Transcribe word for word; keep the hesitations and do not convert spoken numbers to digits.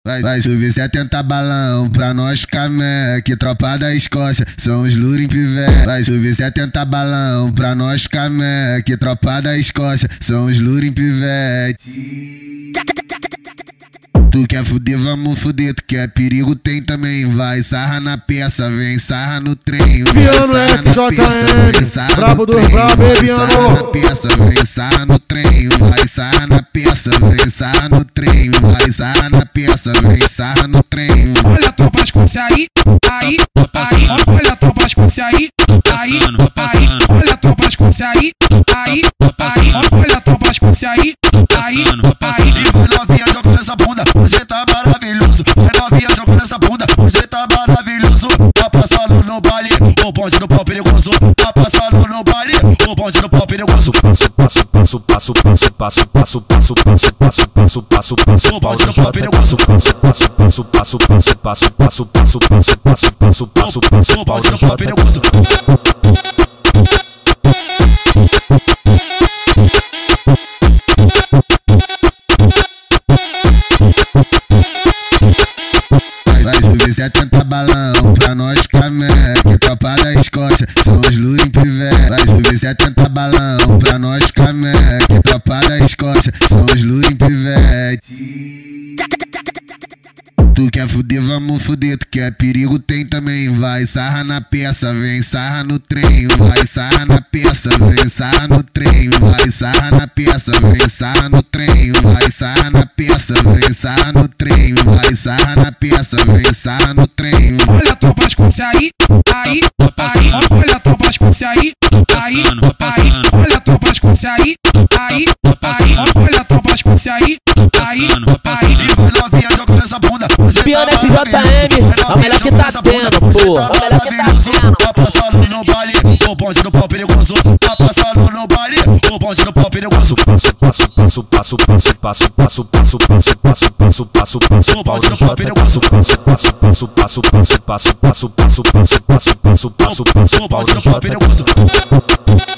Vai, vai subir setenta balão pra nós ficar mec. Tropa da Escócia, são os lurim pivete. Vai subir setenta balão pra nós ficar mec. Tropa da Escócia, são os lurim pivete. Tu quer fuder, vamos fuder. Tu quer perigo, tem também. Vai, sarra na peça, vem, sarra no trem. Piano S J M, brabo do brabo, sarra na peça, vem, sarra no trem. Vai, sarra na peça, vem, sarra no trem. Vai, sarra na peça, vem, sarra no trem. Olha a tropa Escócia aí, aí, aí. Olha a tropa Escócia aí, aí, aí. Olha a tropa Escócia aí, aí, aí. Olha a tropa Escócia aí, aí, aí. E vai novinha jogando essa bunda, você tá maravilhoso. Vai novinha jogando essa bunda, você tá maravilhoso. Tá passando no baile, o bonde do pau perigoso. Tá passando no baile, o bonde do pau perigoso. Passo, passo, passo, passo, passo, passo, passo, passo, passo, passo, passo, passo, passo, o bonde do pau perigoso. Passo, passo, passo, passo, passo, passo, passo, passo, passo, passo, passo, passo, passo, o bonde do pau perigoso. Vai subir setenta balão pra nós ficar mec. Tropa da Escócia, são os lurim pivete. Vai subir setenta balão pra nós ficar mec. Tropa da Escócia, são os lurim pivete. Tu quer fuder, vamos fuder. Tu quer perigo, tem também. Vai, sarra na peça, vem, sarra no trem. Vai, sarra na peça, vem, sarra no trem. Vai, sarra na peça, vem, sarra no trem. Vai, sarra na peça, vem, sarra no trem. Vai, sarra na peça, vem, sarra no trem. Olha a tropa Escócia aí, aí, aí. Olha a tropa Escócia aí, aí, aí. Olha a tropa Escócia aí, aí, aí. Olha a tropa Escócia aí, aí, aí. E vai novinha jogando essa bunda, você tá Piano S J M, é o melhor que tá tendo, pô. É o melhor que tá tendo. Tá passando no baile, o bonde do pau perigoso. Tá passando no baile, o bonde do pau perigoso. Passo, passo, passo, passo, passo, passo, passo, passo, passo, passo, passo, passo, passo, o bonde do pau perigoso. passo, passo, passo, passo, passo, passo, passo, passo, passo, passo, passo, passo, passo, o bonde do pau perigoso.